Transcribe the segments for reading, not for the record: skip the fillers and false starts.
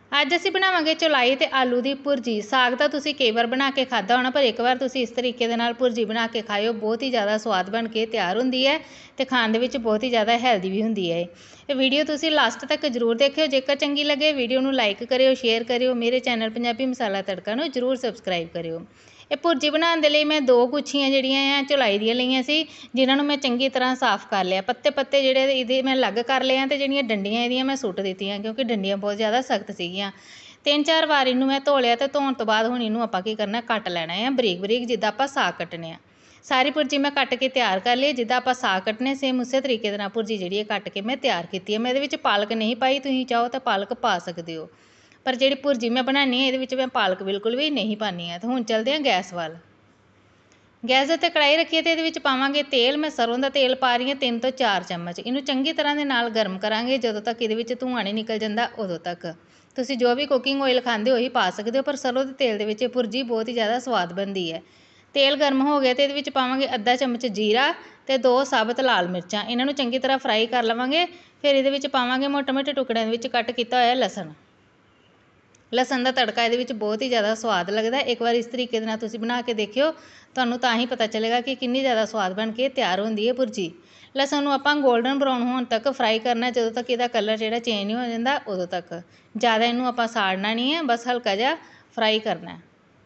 ਅੱਜ ਅਸੀਂ ਬਣਾਵਾਂਗੇ ਚੌਲਾਈ ਤੇ ਆਲੂ ਦੀ ਭੁਰਜੀ। ਸਾਗ ਤਾਂ ਤੁਸੀਂ ਕਈ ਵਾਰ ਬਣਾ ਕੇ ਖਾਧਾ ਹੋਣਾ, ਪਰ ਇੱਕ ਵਾਰ ਤੁਸੀਂ ਇਸ ਤਰੀਕੇ ਦੇ ਨਾਲ ਭੁਰਜੀ ਬਣਾ ਕੇ ਖਾਇਓ, ਬਹੁਤ ਹੀ ਜ਼ਿਆਦਾ ਸਵਾਦ ਬਣ ਕੇ ਤਿਆਰ ਹੁੰਦੀ ਹੈ ਤੇ ਖਾਣ ਦੇ ਵਿੱਚ ਬਹੁਤ ਹੀ ਜ਼ਿਆਦਾ ਹੈਲਦੀ ਵੀ ਹੁੰਦੀ ਹੈ। ਇਹ ਵੀਡੀਓ ਤੁਸੀਂ ਲਾਸਟ ਤੱਕ ਜ਼ਰੂਰ ਦੇਖਿਓ। ਜੇਕਰ ਚੰਗੀ ਲੱਗੇ ਵੀਡੀਓ ਨੂੰ ਲਾਈਕ ਕਰਿਓ, ਸ਼ੇਅਰ ਕਰਿਓ। ਮੇਰੇ ਚੈਨਲ ਪੰਜਾਬੀ ਮਸਾਲਾ ਤੜਕਾ ਨੂੰ ਜ਼ਰੂਰ ਸਬਸਕ੍ਰਾਈਬ ਕਰਿਓ। ਇਹ ਭੁਰਜੀ ਬਣਾਉਣ ਦੇ ਲਈ ਮੈਂ 2 ਗੁੱਛੀਆਂ ਜਿਹੜੀਆਂ ਆ ਚੌਲਾਈ ਦੀਆਂ ਲਈਆਂ ਸੀ, ਜਿਨ੍ਹਾਂ ਨੂੰ ਮੈਂ ਚੰਗੀ ਤਰ੍ਹਾਂ ਸਾਫ਼ ਕਰ ਲਿਆ। ਪੱਤੇ ਜਿਹੜੇ ਇਹਦੇ ਮੈਂ ਅਲੱਗ ਕਰ ਲਏ ਆ ਤੇ ਜਿਹੜੀਆਂ ਡੰਡੀਆਂ ਇਹਦੀਆਂ ਮੈਂ ਸੁੱਟ ਦਿੱਤੀਆਂ, ਕਿਉਂਕਿ ਡੰਡੀਆਂ ਬਹੁਤ ਜ਼ਿਆਦਾ ਸਖਤ ਸੀਗੀਆਂ। 3-4 ਵਾਰ ਇਹਨੂੰ ਮੈਂ ਧੋ ਲਿਆ ਤੇ ਧੋਣ ਤੋਂ ਬਾਅਦ ਹੁਣ ਇਹਨੂੰ ਆਪਾਂ ਕੀ ਕਰਨਾ, ਕੱਟ ਲੈਣਾ ਹੈ ਬਰੀਕ ਬਰੀਕ, ਜਿੱਦਾਂ ਆਪਾਂ ਸਾਗ ਕੱਟਣੇ ਆ। ਸਾਰੀ ਭੁਰਜੀ ਮੈਂ ਕੱਟ ਕੇ ਤਿਆਰ ਕਰ ਲਈ, ਜਿੱਦਾਂ ਆਪਾਂ ਸਾਗ ਕੱਟਣੇ ਸੇਮ ਉਸੇ ਤਰੀਕੇ ਦੇ ਨਾਲ ਭੁਰਜੀ ਜਿਹੜੀ ਹੈ ਕੱਟ ਕੇ ਮੈਂ ਤਿਆਰ ਕੀਤੀ ਹੈ। ਮੈਂ ਇਹਦੇ ਵਿੱਚ ਪਾਲਕ ਨਹੀਂ ਪਾਈ, ਤੁਸੀਂ ਚਾਹੋ ਤਾਂ ਪਾਲਕ ਪਾ ਸਕਦੇ ਹੋ, ਪਰ ਜਿਹੜੀ ਭੁਰਜੀ ਮੈਂ ਬਣਾਉਣੀ ਹੈ ਇਹਦੇ ਵਿੱਚ ਮੈਂ ਪਾਲਕ ਬਿਲਕੁਲ ਵੀ ਨਹੀਂ ਪਾਉਣੀ ਹੈ। ਤੇ ਹੁਣ ਚੱਲਦੇ ਹਾਂ ਗੈਸ ਵੱਲ। ਗੈਸ 'ਤੇ ਕੜਾਹੀ ਰੱਖੀਏ ਤੇ ਇਹਦੇ ਵਿੱਚ ਪਾਵਾਂਗੇ ਤੇਲ। ਮੈਂ ਸਰੋਂ ਦਾ ਤੇਲ ਪਾ ਰਹੀ ਹਾਂ 3 ਤੋਂ 4 ਚਮਚ। ਇਹਨੂੰ ਚੰਗੀ ਤਰ੍ਹਾਂ ਦੇ ਨਾਲ ਗਰਮ ਕਰਾਂਗੇ, ਜਦੋਂ ਤੱਕ ਇਹਦੇ ਵਿੱਚ ਧੂੰਆਂ ਨਹੀਂ ਨਿਕਲ ਜਾਂਦਾ ਉਦੋਂ ਤੱਕ। ਤੁਸੀਂ ਜੋ ਵੀ ਕੁਕਿੰਗ ਆਇਲ ਖਾਂਦੇ ਹੋ ਉਹੀ ਪਾ ਸਕਦੇ ਹੋ, ਪਰ ਸਰੋਂ ਦੇ ਤੇਲ ਦੇ ਵਿੱਚ ਇਹ ਭੁਰਜੀ ਬਹੁਤ ਹੀ ਜ਼ਿਆਦਾ ਸਵਾਦ ਬਣਦੀ ਹੈ। ਤੇਲ ਗਰਮ ਹੋ ਗਿਆ ਤੇ ਇਹਦੇ ਵਿੱਚ ਪਾਵਾਂਗੇ ਅੱਧਾ ਚਮਚ ਜੀਰਾ ਤੇ 2 ਸਾਬਤ ਲਾਲ ਮਿਰਚਾਂ। ਇਹਨਾਂ ਨੂੰ ਚੰਗੀ ਤਰ੍ਹਾਂ ਫਰਾਈ ਕਰ ਲਵਾਂਗੇ। ਫਿਰ ਇਹਦੇ ਵਿੱਚ ਪਾਵਾਂਗੇ ਮੋਟੇ ਮੋਟੇ ਟੁਕੜਿਆਂ ਦੇ ਵਿੱਚ ਕੱਟ ਕੀਤਾ ਹੋਇਆ ਲਸਣ। ਲਸਣ ਦਾ ਤੜਕਾ ਇਹਦੇ ਵਿੱਚ ਬਹੁਤ ਹੀ ਜ਼ਿਆਦਾ ਸਵਾਦ ਲੱਗਦਾ। ਇੱਕ ਵਾਰ ਇਸ ਤਰੀਕੇ ਦੇ ਨਾਲ ਤੁਸੀਂ ਬਣਾ ਕੇ ਦੇਖਿਓ, ਤੁਹਾਨੂੰ ਤਾਂ ਹੀ ਪਤਾ ਚੱਲੇਗਾ ਕਿ ਕਿੰਨੀ ਜ਼ਿਆਦਾ ਸਵਾਦ ਬਣ ਕੇ ਤਿਆਰ ਹੁੰਦੀ ਹੈ ਭੁਰਜੀ। ਲਸਣ ਨੂੰ ਆਪਾਂ ਗੋਲਡਨ ਬਰਾਊਨ ਹੋਣ ਤੱਕ ਫਰਾਈ ਕਰਨਾ, ਜਦੋਂ ਤੱਕ ਇਹਦਾ ਕਲਰ ਜਿਹੜਾ ਚੇਂਜ ਨਹੀਂ ਹੋ ਜਾਂਦਾ ਉਦੋਂ ਤੱਕ। ਜ਼ਿਆਦਾ ਇਹਨੂੰ ਆਪਾਂ ਸਾੜਨਾ ਨਹੀਂ ਹੈ, ਬਸ ਹਲਕਾ ਜਿਹਾ ਫਰਾਈ ਕਰਨਾ।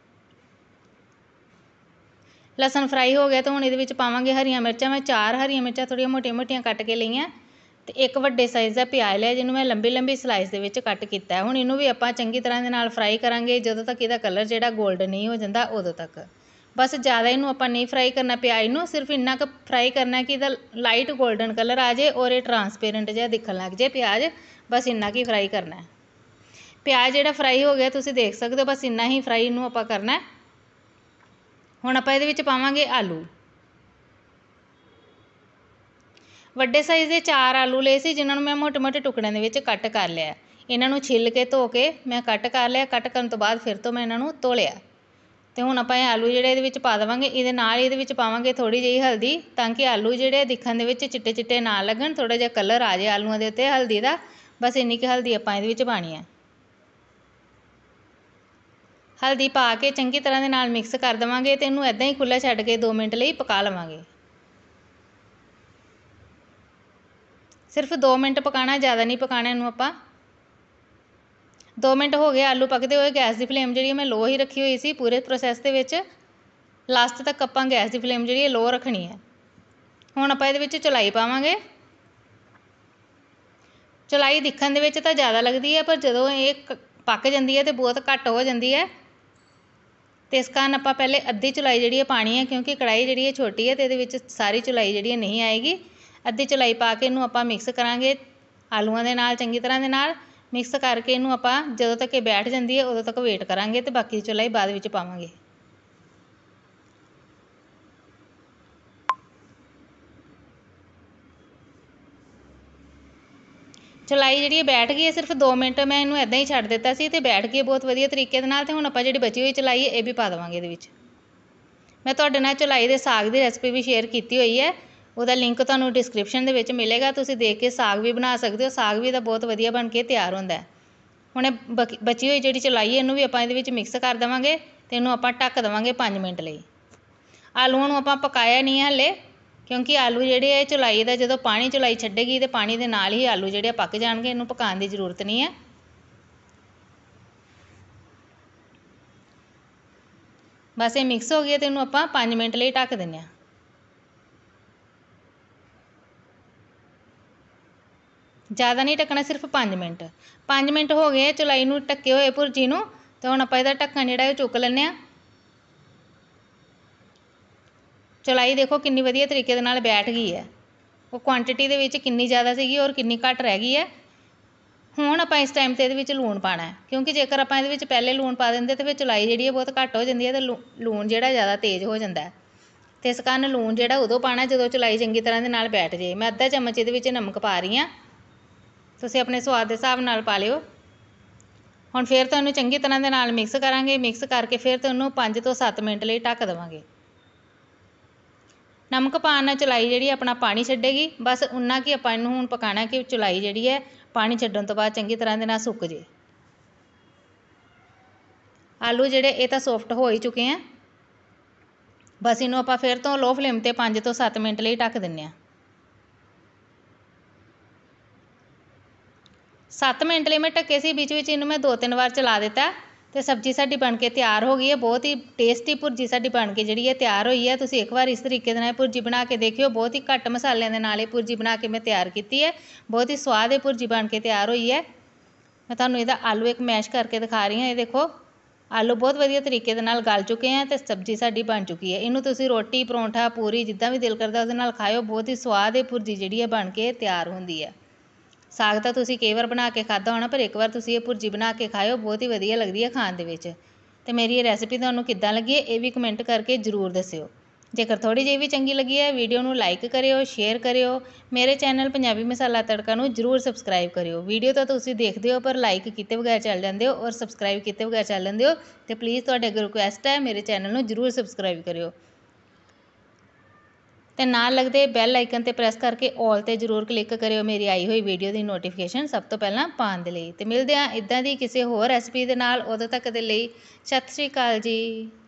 ਲਸਣ ਫਰਾਈ ਹੋ ਗਿਆ ਤਾਂ ਹੁਣ ਇਹਦੇ ਵਿੱਚ ਪਾਵਾਂਗੇ ਹਰੀਆਂ ਮਿਰਚਾਂ। ਮੈਂ 4 ਹਰੀਆਂ ਮਿਰਚਾਂ ਥੋੜ੍ਹੀਆਂ ਮੋਟੀਆਂ ਮੋਟੀਆਂ ਕੱਟ ਕੇ ਲਈਆਂ ਤੇ 1 ਵੱਡੇ ਸਾਈਜ਼ ਦਾ ਪਿਆਜ਼ ਲਿਆ, ਜਿਹਨੂੰ ਮੈਂ ਲੰਬੀ ਲੰਬੀ ਸਲਾਈਸ ਦੇ ਵਿੱਚ ਕੱਟ ਕੀਤਾ। ਹੁਣ ਇਹਨੂੰ ਵੀ ਆਪਾਂ ਚੰਗੀ ਤਰ੍ਹਾਂ ਦੇ ਨਾਲ ਫਰਾਈ ਕਰਾਂਗੇ, ਜਦੋਂ ਤੱਕ ਇਹਦਾ ਕਲਰ ਜਿਹੜਾ ਗੋਲਡਨ ਨਹੀਂ ਹੋ ਜਾਂਦਾ ਉਦੋਂ ਤੱਕ। ਬਸ ਜ਼ਿਆਦਾ ਇਹਨੂੰ ਆਪਾਂ ਨਹੀਂ ਫਰਾਈ ਕਰਨਾ ਪਿਆਜ਼ ਨੂੰ, ਸਿਰਫ ਇੰਨਾ ਕੁ ਫਰਾਈ ਕਰਨਾ ਕਿ ਇਹਦਾ ਲਾਈਟ ਗੋਲਡਨ ਕਲਰ ਆ ਜਾਏ ਔਰ ਇਹ ਟਰਾਂਸਪੇਰੈਂਟ ਜਿਹਾ ਦਿਖਣ ਲੱਗ ਜਾਏ ਪਿਆਜ਼। ਬਸ ਇੰਨਾ ਕੀ ਫਰਾਈ ਕਰਨਾ। ਪਿਆਜ਼ ਜਿਹੜਾ ਫਰਾਈ ਹੋ ਗਿਆ ਤੁਸੀਂ ਦੇਖ ਸਕਦੇ ਹੋ, ਬਸ ਇੰਨਾ ਹੀ ਫਰਾਈ ਇਹਨੂੰ ਆਪਾਂ ਕਰਨਾ। ਹੁਣ ਆਪਾਂ ਇਹਦੇ ਵਿੱਚ ਪਾਵਾਂਗੇ ਆਲੂ। ਵੱਡੇ ਸਾਈਜ਼ ਦੇ 4 ਆਲੂ ਲਏ ਸੀ, ਜਿਨ੍ਹਾਂ ਨੂੰ ਮੈਂ ਮੋਟੇ ਮੋਟੇ ਟੁਕੜਿਆਂ ਦੇ ਵਿੱਚ ਕੱਟ ਕਰ ਲਿਆ। ਇਹਨਾਂ ਨੂੰ ਛਿੱਲ ਕੇ ਧੋ ਕੇ ਮੈਂ ਕੱਟ ਕਰ ਲਿਆ। ਕੱਟ ਕਰਨ ਤੋਂ ਬਾਅਦ ਫਿਰ ਤੋਂ ਮੈਂ ਇਹਨਾਂ ਨੂੰ ਧੋ ਲਿਆ ਤੇ ਹੁਣ ਆਪਾਂ ਇਹ ਆਲੂ ਜਿਹੜੇ ਇਹਦੇ ਵਿੱਚ ਪਾ ਦੇਵਾਂਗੇ। ਇਹਦੇ ਨਾਲ ਇਹਦੇ ਵਿੱਚ ਪਾਵਾਂਗੇ ਥੋੜ੍ਹੀ ਜਿਹੀ ਹਲਦੀ, ਤਾਂ ਕਿ ਆਲੂ ਜਿਹੜੇ ਦਿਖਣ ਦੇ ਵਿੱਚ ਚਿੱਟੇ ਚਿੱਟੇ ਨਾ ਲੱਗਣ, ਥੋੜ੍ਹਾ ਜਿਹਾ ਕਲਰ ਆ ਜਾਏ ਆਲੂਆਂ ਦੇ ਉੱਤੇ ਹਲਦੀ ਦਾ। ਬਸ ਇੰਨੀ ਕੁ ਹਲਦੀ ਆਪਾਂ ਇਹਦੇ ਵਿੱਚ ਪਾਉਣੀ ਹੈ। ਹਲਦੀ ਪਾ ਕੇ ਚੰਗੀ ਤਰ੍ਹਾਂ ਦੇ ਨਾਲ ਮਿਕਸ ਕਰ ਦੇਵਾਂਗੇ ਤੇ ਇਹਨੂੰ ਇੱਦਾਂ ਹੀ ਖੁੱਲ੍ਹਾ ਛੱਡ ਕੇ 2 ਮਿੰਟ ਲਈ ਪਕਾ ਲਵਾਂਗੇ। ਸਿਰਫ 2 ਮਿੰਟ ਪਕਾਉਣਾ, ਜ਼ਿਆਦਾ ਨਹੀਂ ਪਕਾਉਣਾ ਇਹਨੂੰ ਆਪਾਂ। 2 ਮਿੰਟ ਹੋ ਗਏ ਆਲੂ ਪੱਕਦੇ ਹੋਏ। ਗੈਸ ਦੀ ਫਲੇਮ ਜਿਹੜੀ ਮੈਂ ਲੋ ਹੀ ਰੱਖੀ ਹੋਈ ਸੀ ਪੂਰੇ ਪ੍ਰੋਸੈਸ ਦੇ ਵਿੱਚ। ਲਾਸਟ ਤੱਕ ਆਪਾਂ ਗੈਸ ਦੀ ਫਲੇਮ ਜਿਹੜੀ ਲੋ ਰੱਖਣੀ ਹੈ। ਹੁਣ ਆਪਾਂ ਇਹਦੇ ਵਿੱਚ ਚੌਲਾਈ ਪਾਵਾਂਗੇ। ਚੌਲਾਈ ਦਿਖਣ ਦੇ ਵਿੱਚ ਤਾਂ ਜ਼ਿਆਦਾ ਲੱਗਦੀ ਹੈ, ਪਰ ਜਦੋਂ ਇਹ ਪੱਕ ਜਾਂਦੀ ਹੈ ਤੇ ਬਹੁਤ ਘੱਟ ਹੋ ਜਾਂਦੀ ਹੈ। ਤੇ ਇਸ ਕਾਰਨ ਆਪਾਂ ਪਹਿਲੇ ਅੱਧੀ ਚੌਲਾਈ ਜਿਹੜੀ ਹੈ ਪਾਣੀ ਹੈ, ਕਿਉਂਕਿ ਕੜਾਹੀ ਜਿਹੜੀ ਹੈ ਛੋਟੀ ਹੈ ਤੇ ਇਹਦੇ ਵਿੱਚ ਸਾਰੀ ਚੌਲਾਈ ਜਿਹੜੀ ਨਹੀਂ ਆਏਗੀ। ਅੱਧੀ ਚੌਲਾਈ ਪਾ ਕੇ ਇਹਨੂੰ ਆਪਾਂ ਮਿਕਸ ਕਰਾਂਗੇ ਆਲੂਆਂ ਦੇ ਨਾਲ। ਚੰਗੀ ਤਰ੍ਹਾਂ ਦੇ ਨਾਲ ਮਿਕਸ ਕਰਕੇ ਇਹਨੂੰ ਆਪਾਂ ਜਦੋਂ ਤੱਕ ਇਹ ਬੈਠ ਜਾਂਦੀ ਹੈ ਉਦੋਂ ਤੱਕ ਵੇਟ ਕਰਾਂਗੇ ਤੇ ਬਾਕੀ ਦੀ ਚੌਲਾਈ ਬਾਅਦ ਵਿੱਚ ਪਾਵਾਂਗੇ। ਚੌਲਾਈ ਜਿਹੜੀ ਹੈ ਬੈਠ ਗਈ ਹੈ। ਸਿਰਫ 2 ਮਿੰਟ ਮੈਂ ਇਹਨੂੰ ਇੱਦਾਂ ਹੀ ਛੱਡ ਦਿੱਤਾ ਸੀ ਤੇ ਬੈਠ ਗਈ ਬਹੁਤ ਵਧੀਆ ਤਰੀਕੇ ਦੇ ਨਾਲ। ਤੇ ਹੁਣ ਆਪਾਂ ਜਿਹੜੀ ਬਚੀ ਹੋਈ ਚੌਲਾਈ ਹੈ ਇਹ ਵੀ ਪਾ ਦੇਵਾਂਗੇ ਇਹਦੇ ਵਿੱਚ। ਮੈਂ ਤੁਹਾਡੇ ਨਾਲ ਚੌਲਾਈ ਦੇ ਸਾਗ ਦੀ ਰੈਸਪੀ ਵੀ ਸ਼ੇਅਰ ਕੀਤੀ ਹੋਈ ਹੈ, ਉਹਦਾ ਲਿੰਕ ਤੁਹਾਨੂੰ ਡਿਸਕ੍ਰਿਪਸ਼ਨ ਦੇ ਵਿੱਚ ਮਿਲੇਗਾ। ਤੁਸੀਂ ਦੇਖ ਕੇ ਸਾਗ ਵੀ ਬਣਾ ਸਕਦੇ ਹੋ। ਸਾਗ ਵੀ ਇਹਦਾ ਬਹੁਤ ਵਧੀਆ ਬਣ ਕੇ ਤਿਆਰ ਹੁੰਦਾ ਹੈ। ਹੁਣ ਇਹ ਬਚੀ ਹੋਈ ਜਿਹੜੀ ਚੌਲਾਈ ਹੈ ਇਹਨੂੰ ਵੀ ਆਪਾਂ ਇਹਦੇ ਵਿੱਚ ਮਿਕਸ ਕਰ ਦੇਵਾਂਗੇ ਤੇ ਇਹਨੂੰ ਆਪਾਂ ਢੱਕ ਦੇਵਾਂਗੇ 5 ਮਿੰਟ ਲਈ। ਆਲੂਆਂ ਨੂੰ ਆਪਾਂ ਪਕਾਇਆ ਨਹੀਂ ਹੈ ਹਾਲੇ, ਕਿਉਂਕਿ ਆਲੂ ਜਿਹੜੇ ਹੈ ਚੌਲਾਈ ਦਾ ਜਦੋਂ ਪਾਣੀ ਚੌਲਾਈ ਛੱਡੇਗੀ ਤੇ ਪਾਣੀ ਦੇ ਨਾਲ ਹੀ ਆਲੂ ਜਿਹੜੇ ਪੱਕ ਜਾਣਗੇ। ਇਹਨੂੰ ਪਕਾਉਣ ਦੀ ਜ਼ਰੂਰਤ ਨਹੀਂ ਹੈ। ਬਸ ਇਹ ਮਿਕਸ ਹੋ ਗਿਆ ਤੇ ਇਹਨੂੰ ਆਪਾਂ 5 ਮਿੰਟ ਲਈ ਢੱਕ ਦਿੰਦੇ ਹਾਂ। ਜ਼ਿਆਦਾ ਨਹੀਂ ਢੱਕਣਾ, ਸਿਰਫ 5 ਮਿੰਟ। 5 ਮਿੰਟ ਹੋ ਗਏ ਚੌਲਾਈ ਨੂੰ ਢੱਕੇ ਹੋਏ ਭੁਰਜੀ ਨੂੰ, ਤੇ ਹੁਣ ਆਪਾਂ ਇਹਦਾ ਢੱਕਣ ਜਿਹੜਾ ਉਹ ਚੁੱਕ ਲੈਂਦੇ ਹਾਂ। ਚੌਲਾਈ ਦੇਖੋ ਕਿੰਨੀ ਵਧੀਆ ਤਰੀਕੇ ਦੇ ਨਾਲ ਬੈਠ ਗਈ ਹੈ। ਉਹ ਕੁਆਂਟਿਟੀ ਦੇ ਵਿੱਚ ਕਿੰਨੀ ਜ਼ਿਆਦਾ ਸੀਗੀ ਔਰ ਕਿੰਨੀ ਘੱਟ ਰਹਿ ਗਈ ਹੈ। ਹੁਣ ਆਪਾਂ ਇਸ ਟਾਈਮ 'ਤੇ ਇਹਦੇ ਵਿੱਚ ਲੂਣ ਪਾਉਣਾ ਹੈ, ਕਿਉਂਕਿ ਜੇਕਰ ਆਪਾਂ ਇਹਦੇ ਵਿੱਚ ਪਹਿਲੇ ਲੂਣ ਪਾ ਦਿੰਦੇ ਤਾਂ ਫਿਰ ਚੌਲਾਈ ਜਿਹੜੀ ਹੈ ਬਹੁਤ ਘੱਟ ਹੋ ਜਾਂਦੀ ਹੈ ਤੇ ਲੂਣ ਜਿਹੜਾ ਜ਼ਿਆਦਾ ਤੇਜ਼ ਹੋ ਜਾਂਦਾ ਹੈ। ਤੇ ਇਸ ਕਾਰਨ ਲੂਣ ਜਿਹੜਾ ਉਦੋਂ ਪਾਉਣਾ ਜਦੋਂ ਚੌਲਾਈ ਚੰਗੀ ਤਰ੍ਹਾਂ ਦੇ ਨਾਲ ਬੈਠ ਜੇ। ਮੈਂ ਅੱਧਾ ਚਮਚ ਇਹਦੇ ਵਿੱਚ ਨਮਕ ਪਾ ਰਹੀ ਹਾਂ, ਤੁਸੀਂ ਆਪਣੇ ਸਵਾਦ ਦੇ ਹਿਸਾਬ ਨਾਲ ਪਾ ਲਿਓ। ਹੁਣ ਫਿਰ ਤੋਂ ਇਹਨੂੰ ਚੰਗੀ ਤਰ੍ਹਾਂ ਦੇ ਨਾਲ ਮਿਕਸ ਕਰਾਂਗੇ। ਮਿਕਸ ਕਰਕੇ ਫਿਰ ਤੋਂ ਇਹਨੂੰ 5 ਤੋਂ 7 ਮਿੰਟ ਲਈ ਢੱਕ ਦੇਵਾਂਗੇ। ਨਮਕ ਪਾਉਣ ਨਾਲ ਚੌਲਾਈ ਜਿਹੜੀ ਆਪਣਾ ਪਾਣੀ ਛੱਡੇਗੀ। ਬਸ ਉਨਾ ਕਿ ਆਪਾਂ ਇਹਨੂੰ ਹੁਣ ਪਕਾਉਣਾ ਕਿ ਚੌਲਾਈ ਜਿਹੜੀ ਹੈ ਪਾਣੀ ਛੱਡਣ ਤੋਂ ਬਾਅਦ ਚੰਗੀ ਤਰ੍ਹਾਂ ਦੇ ਨਾਲ ਸੁੱਕ ਜੇ। ਆਲੂ ਜਿਹੜੇ ਇਹ ਤਾਂ ਸੌਫਟ ਹੋ ਹੀ ਚੁੱਕੇ ਆ। ਬਸ ਇਹਨੂੰ ਆਪਾਂ ਫਿਰ ਤੋਂ ਲੋ ਫਲੇਮ ਤੇ 5 ਤੋਂ 7 ਮਿੰਟ ਲਈ ਢੱਕ ਦਿੰਨੇ ਆ। 7 ਮਿੰਟ ਲਈ ਮੈਂ ਢੱਕੇ ਸੀ, ਵਿੱਚ ਇਹਨੂੰ ਮੈਂ 2-3 ਵਾਰ ਚਲਾ ਦਿੱਤਾ ਤੇ ਸਬਜ਼ੀ ਸਾਡੀ ਬਣ ਕੇ ਤਿਆਰ ਹੋ ਗਈ ਹੈ। ਬਹੁਤ ਹੀ ਟੇਸਟੀ ਭੁਰਜੀ ਸਾਡੀ ਬਣ ਕੇ ਜਿਹੜੀ ਹੈ ਤਿਆਰ ਹੋਈ ਹੈ। ਤੁਸੀਂ ਇੱਕ ਵਾਰ ਇਸ ਤਰੀਕੇ ਦੇ ਨਾਲ ਭੁਰਜੀ ਬਣਾ ਕੇ ਦੇਖਿਓ। ਬਹੁਤ ਹੀ ਘੱਟ ਮਸਾਲਿਆਂ ਦੇ ਨਾਲ ਇਹ ਭੁਰਜੀ ਬਣਾ ਕੇ ਮੈਂ ਤਿਆਰ ਕੀਤੀ ਹੈ। ਬਹੁਤ ਹੀ ਸਵਾਦ ਇਹ ਭੁਰਜੀ ਬਣ ਕੇ ਤਿਆਰ ਹੋਈ ਹੈ। ਮੈਂ ਤੁਹਾਨੂੰ ਇਹਦਾ ਆਲੂ ਇੱਕ ਮੈਸ਼ ਕਰਕੇ ਦਿਖਾ ਰਹੀ ਹਾਂ। ਇਹ ਦੇਖੋ ਆਲੂ ਬਹੁਤ ਵਧੀਆ ਤਰੀਕੇ ਦੇ ਨਾਲ ਗਲ ਚੁੱਕੇ ਆ ਤੇ ਸਬਜ਼ੀ ਸਾਡੀ ਬਣ ਚੁੱਕੀ ਹੈ। ਇਹਨੂੰ ਤੁਸੀਂ ਰੋਟੀ, ਪਰੌਂਠਾ, ਪੂਰੀ ਜਿੱਦਾਂ ਵੀ ਦਿਲ ਕਰਦਾ ਉਹਦੇ ਨਾਲ ਖਾਇਓ। ਬਹੁਤ ਹੀ ਸਵਾਦ ਇਹ ਭੁਰਜੀ ਜਿਹੜੀ ਹੈ ਬਣ ਕੇ ਤਿਆਰ ਹੁੰਦੀ ਹੈ। ਸਾਗ ਤਾਂ ਤੁਸੀਂ ਕਈ ਵਾਰ ਬਣਾ ਕੇ ਖਾਧਾ ਹੋਣਾ, ਪਰ ਇੱਕ ਵਾਰ ਤੁਸੀਂ ਇਹ ਭੁਰਜੀ ਬਣਾ ਕੇ ਖਾਇਓ। ਬਹੁਤ ਹੀ ਵਧੀਆ ਲੱਗਦੀ ਹੈ ਖਾਣ ਦੇ ਵਿੱਚ। ਤੇ ਮੇਰੀ ਇਹ ਰੈਸਿਪੀ ਤੁਹਾਨੂੰ ਕਿੱਦਾਂ ਲੱਗੀ ਹੈ ਇਹ ਵੀ ਕਮੈਂਟ ਕਰਕੇ ਜ਼ਰੂਰ ਦੱਸਿਓ। ਜੇਕਰ ਥੋੜੀ ਜਿਹੀ ਵੀ ਚੰਗੀ ਲੱਗੀ ਹੈ ਵੀਡੀਓ ਨੂੰ ਲਾਈਕ ਕਰਿਓ, ਸ਼ੇਅਰ ਕਰਿਓ। ਮੇਰੇ ਚੈਨਲ ਪੰਜਾਬੀ ਮਸਾਲਾ ਤੜਕਾ ਨੂੰ ਜ਼ਰੂਰ ਸਬਸਕ੍ਰਾਈਬ ਕਰਿਓ। ਵੀਡੀਓ ਤਾਂ ਤੁਸੀਂ ਦੇਖਦੇ ਹੋ ਪਰ ਲਾਈਕ ਕੀਤੇ ਬਗੈਰ ਚੱਲ ਜਾਂਦੇ ਹੋ ਔਰ ਸਬਸਕ੍ਰਾਈਬ ਕੀਤੇ ਬਗੈਰ ਚੱਲ ਜਾਂਦੇ ਹੋ। ਤੇ ਪਲੀਜ਼ ਤੁਹਾਡੇ ਅੱਗੇ ਰਿਕੁਐਸਟ ਹੈ ਮੇਰੇ ਚੈਨਲ ਨੂੰ ਜ਼ਰੂਰ ਸਬਸਕ੍ਰਾਈਬ ਕਰਿਓ ਤੇ ਨਾਲ ਲੱਗਦੇ ਬੈਲ ਆਈਕਨ ਤੇ ਪ੍ਰੈਸ ਕਰਕੇ ਆਲ ਤੇ ਜ਼ਰੂਰ ਕਲਿੱਕ ਕਰਿਓ ਮੇਰੀ ਆਈ ਹੋਈ ਵੀਡੀਓ ਦੀ ਨੋਟੀਫਿਕੇਸ਼ਨ ਸਭ ਤੋਂ ਪਹਿਲਾਂ ਪਾਉਣ ਦੇ ਲਈ। ਤੇ ਮਿਲਦੇ ਹਾਂ ਇੱਦਾਂ ਦੀ ਕਿਸੇ ਹੋਰ ਰੈਸਪੀ ਦੇ ਨਾਲ। ਉਦੋਂ ਤੱਕ ਦੇ ਲਈ ਸਤਿ ਸ਼੍ਰੀ ਅਕਾਲ ਜੀ।